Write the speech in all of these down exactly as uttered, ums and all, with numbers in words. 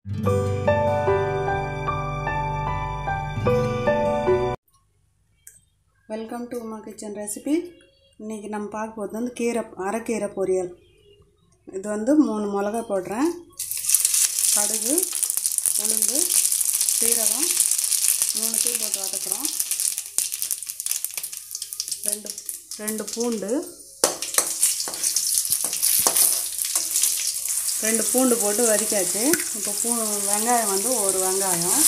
Welcome to Uma kitchen recipe. இன்றைக்கி நம்ம பார்க்க போகிறது வந்து கீரை அரைக்கீரை பொரியல். இது வந்து மூணு மிளகா போடுறேன். கடுகு, உளுந்து, சீரகம் மூணுத்தையும் போட்டு வதக்குறோம். ரெண்டு ரெண்டு பூண்டு ரெண்டு பூண்டு போட்டு வதக்காச்சு. இப்போ பூ வெங்காயம் வந்து ஒரு வெங்காயம்,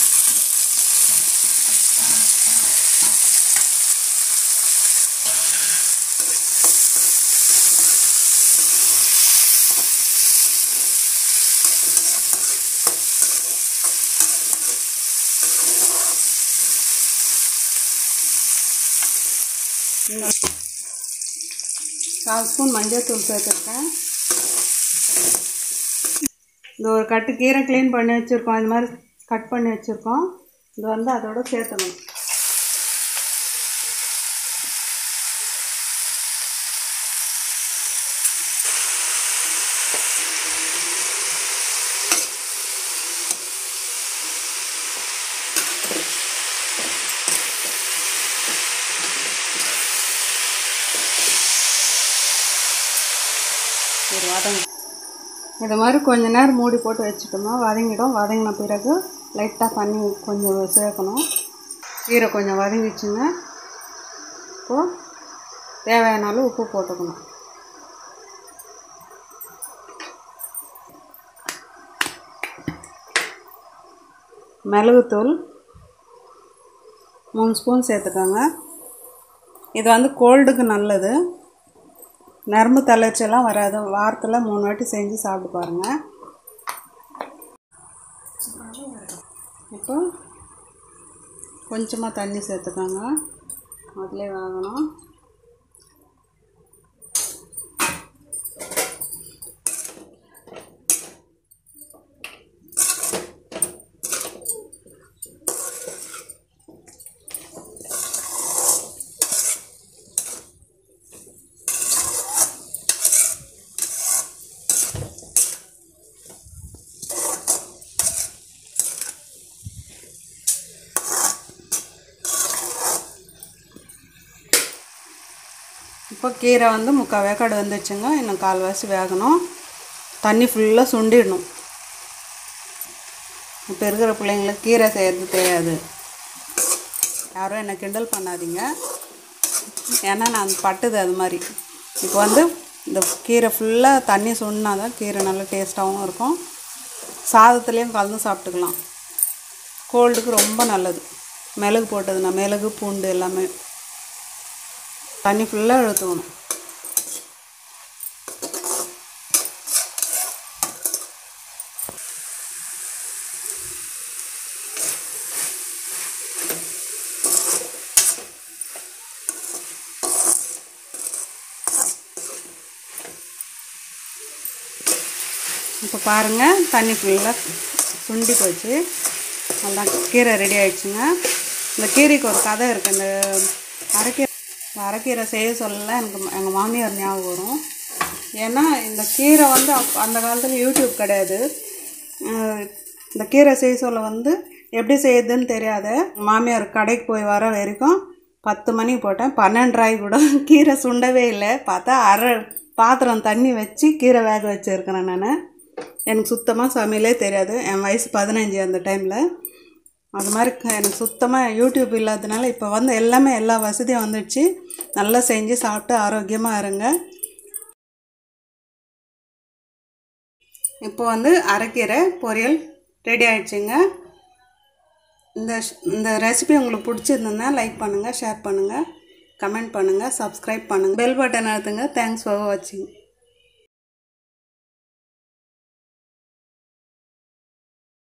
கால் ஸ்பூன் மஞ்சள் தூள் சேர்த்துருக்கேன். இந்த ஒரு கட்டு கீரை க்ளீன் பண்ணி வச்சுருக்கோம், இது மாதிரி கட் பண்ணி வச்சுருக்கோம். இது வந்து அதோட சேர்த்தணும். ஒரு வதங்க இது மாதிரி கொஞ்ச நேரம் மூடி போட்டு வச்சுட்டோம்னா வதங்கிடும். வதங்கின பிறகு லைட்டாக தண்ணி கொஞ்சம் சேர்க்கணும். கீரை கொஞ்சம் வதங்கிச்சுங்க. இப்போது தேவையான அளவு உப்பு போட்டுக்கணும். மிளகுத்தூள் மூணு ஸ்பூன் சேர்த்துக்கோங்க. இது வந்து கோல்டுக்கு நல்லது. நரம்பு தளர்ச்சியெல்லாம் வராது. வாரத்தில் மூணு வாட்டி செஞ்சு சாப்பிட்டு பாருங்கள். இப்போ கொஞ்சமாக தண்ணி சேர்த்துக்கோங்க. அதிலே வேகணும். இப்போ கீரை வந்து முக்கால் வேக்காடு வந்துடுச்சுங்க. இன்னும் கால்வாசி வேகணும். தண்ணி ஃபுல்லாக சுண்டிடணும். இப்போ இருக்கிற பிள்ளைங்களுக்கு கீரை செய்கிறது தெரியாது. யாரும் என்னை கிண்டல் பண்ணாதீங்க, ஏன்னா நான் பட்டுது அது மாதிரி. இப்போ வந்து இந்த கீரை ஃபுல்லாக தண்ணி சுண்டினா தான் கீரை நல்லா டேஸ்ட்டாகவும் இருக்கும். சாதத்துலேயும் கலந்து சாப்பிட்டுக்கலாம். கோல்டுக்கு ரொம்ப நல்லது. மிளகு போட்டதுன்னா மிளகு பூண்டு எல்லாமே தண்ணி ஃபுல்லாக இழுத்துக்கணும். இப்போ பாருங்கள், தண்ணி ஃபுல்லாக சுண்டி போச்சு. நல்லா கீரை ரெடி ஆகிடுச்சுங்க. இந்த கீரைக்கு ஒரு கதை இருக்குது. இந்த அரைக்கீரை அரைக்கீரை செய்ய சொல்லல எனக்கு எங்கள் மாமியார் ஞாபகம் வரும். ஏன்னா இந்த கீரை வந்து அந்த காலத்தில் யூடியூப் கிடையாது. இந்த கீரை செய்ய சொல்ல வந்து எப்படி செய்யுதுன்னு தெரியாத மாமியார் கடைக்கு போய் வர வரைக்கும் பத்து மணிக்கு போட்டேன். பன்னெண்டராய் கூட கீரை சுண்டவே இல்லை. பார்த்தா அரை பாத்திரம் தண்ணி வச்சு கீரை வேக வச்சுருக்கிறேன் நான். எனக்கு சுத்தமாக சமையலே தெரியாது. என் வயசு பதினஞ்சு அந்த டைமில். அது மாதிரி எனக்கு சுத்தமாக யூடியூப் இல்லாததுனால இப்போ வந்து எல்லாமே எல்லா வசதியும் வந்துடுச்சு. நல்லா செஞ்சு சாப்பிட்டு ஆரோக்கியமாக இருங்க. இப்போ வந்து அரைக்கீரை பொரியல் ரெடி ஆகிடுச்சுங்க. இந்த இந்த ரெசிபி உங்களுக்கு பிடிச்சிருந்ததுன்னா லைக் பண்ணுங்கள், ஷேர் பண்ணுங்கள், கமெண்ட் பண்ணுங்கள், சப்ஸ்கிரைப் பண்ணுங்கள், பெல் பட்டன் அழுத்துங்க. தேங்க்ஸ் ஃபார் வாட்சிங்.